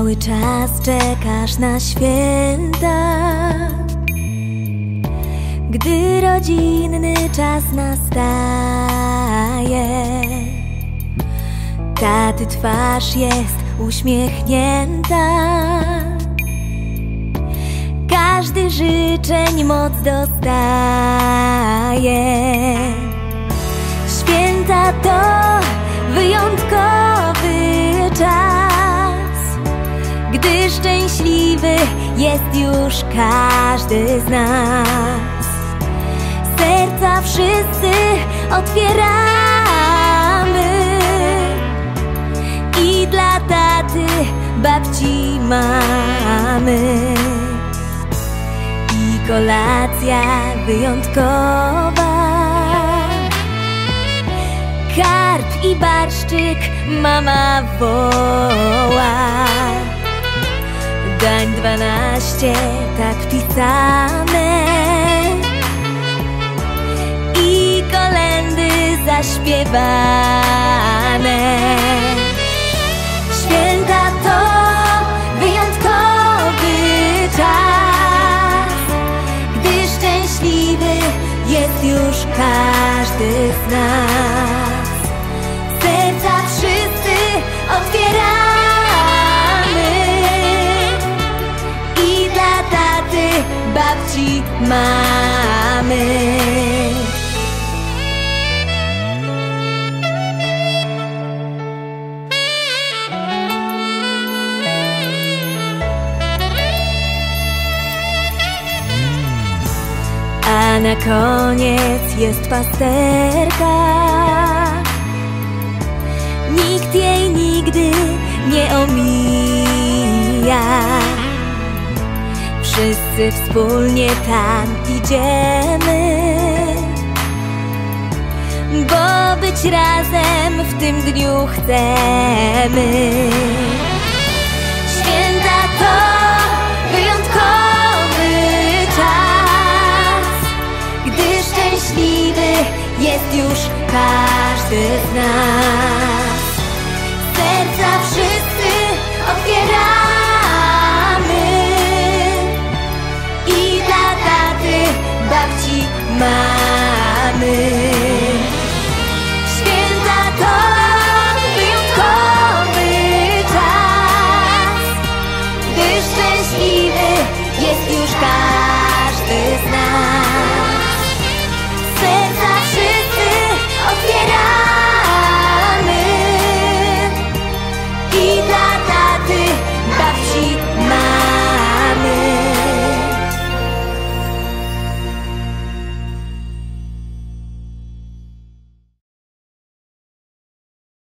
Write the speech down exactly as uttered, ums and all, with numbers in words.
Cały czas czekasz na święta, gdy rodzinny czas nastaje. Taty twarz jest uśmiechnięta, każdy życzeń moc dostaje. Święta to wyjątkowy czas, gdy szczęśliwy jest już każdy z nas. Serca wszyscy otwieramy i dla taty, babci, mamy. I kolacja wyjątkowa, karp i barszczyk mama woła. Dań dwanaście, tak pisane, i kolędy zaśpiewane. Święta to wyjątkowy czas, gdy szczęśliwy jest już każdy z nas. Serca wszyscy otwieramy i dla taty, babci, mamy. A na koniec jest pasterka, nikt jej nigdy nie omija. Wszyscy wspólnie tam idziemy, bo być razem w tym dniu chcemy. Święta to wyjątkowy czas, gdy szczęśliwy jest już każdy z nas.